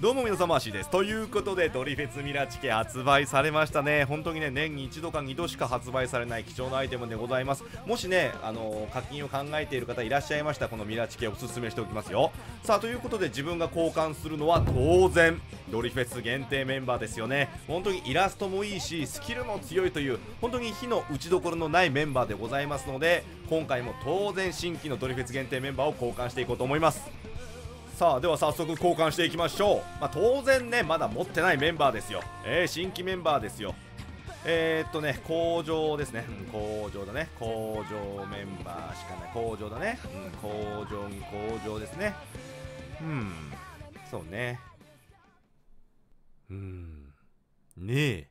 どうも皆様、しーです。ということで、ドリフェスミラチケ発売されましたね。本当にね、年に一度か2度しか発売されない貴重なアイテムでございます。もしね、課金を考えている方いらっしゃいましたら、このミラチケおすすめしておきますよ。さあ、ということで自分が交換するのは当然、ドリフェス限定メンバーですよね。本当にイラストもいいし、スキルも強いという、本当に火の打ちどころのないメンバーでございますので、今回も当然新規のドリフェス限定メンバーを交換していこうと思います。さあでは早速交換していきましょう。当然ねまだ持ってないメンバーですよ。新規メンバーですよ。工場ですね、工場だね、工場メンバーしかない、工場だね、工場に工場ですね。そうね、ねえ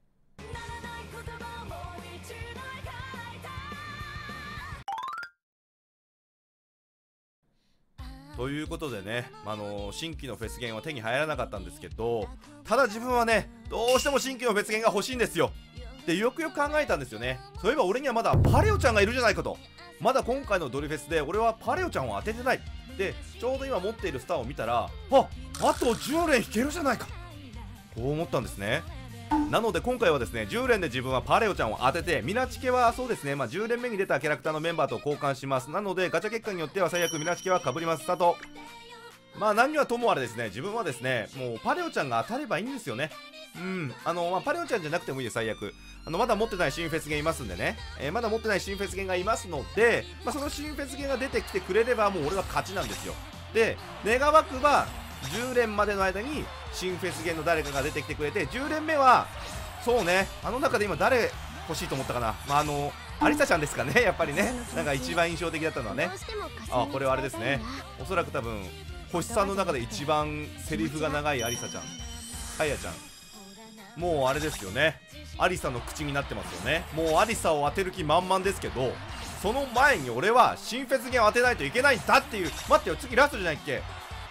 ということでね、新規のフェスゲンは手に入らなかったんですけど、ただ自分はね、どうしても新規のフェスゲンが欲しいんですよ。で、よくよく考えたんですよね。そういえば俺にはまだパレオちゃんがいるじゃないかと。まだ今回のドリフェスで俺はパレオちゃんを当ててない。で、ちょうど今持っているスターを見たら、あと10連引けるじゃないか、こう思ったんですね。なので今回はですね、10連で自分はパレオちゃんを当てて、ミラチケはそうですね、10連目に出たキャラクターのメンバーと交換します。なのでガチャ結果によっては最悪ミラチケはかぶります。スタート。何はともあれですね、自分はですね、もうパレオちゃんが当たればいいんですよね。パレオちゃんじゃなくてもいいです、最悪。まだ持ってない新フェスゲンいますんでね、まだ持ってない新フェスゲンがいますので、その新フェスゲンが出てきてくれればもう俺は勝ちなんですよ。で、願わくば10連までの間に新フェスゲンの誰かが出てきてくれて、10連目はそうね、中で今誰欲しいと思ったかな。アリサちゃんですかね、やっぱりね。なんか一番印象的だったのはね、これはあれですね、おそらく多分星さんの中で一番セリフが長いアリサちゃん、サイヤちゃん、もうあれですよね、アリサの口になってますよね。もうアリサを当てる気満々ですけど、その前に俺は新フェスゲンを当てないといけないんだっていう。待ってよ、次ラストじゃないっけ。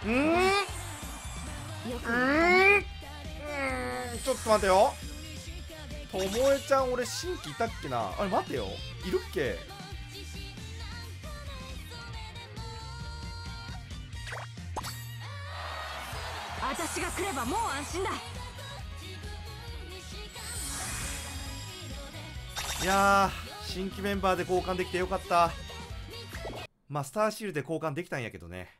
ちょっと待てよ、ともえちゃん俺新規いたっけな。あれ待てよ、いるっけ。 私が来ればもう安心だ。 いやー、新規メンバーで交換できてよかった。スターシールで交換できたんやけどね。